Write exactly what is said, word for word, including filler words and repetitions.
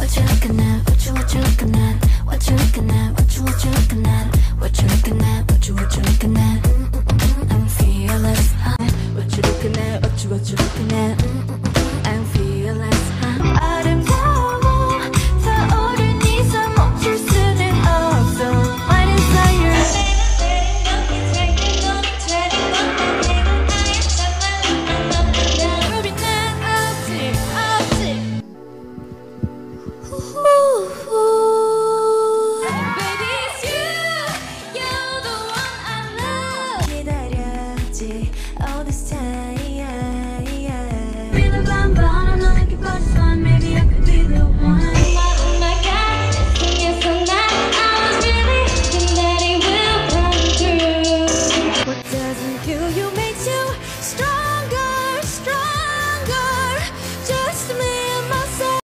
what you looking at? What you what you looking at? What you looking at? What you what you looking at? What you looking at? What you what you looking at? Mm-mm-mm, I'm fearless. What you looking at? What you what you looking at? Mm-mm-mm.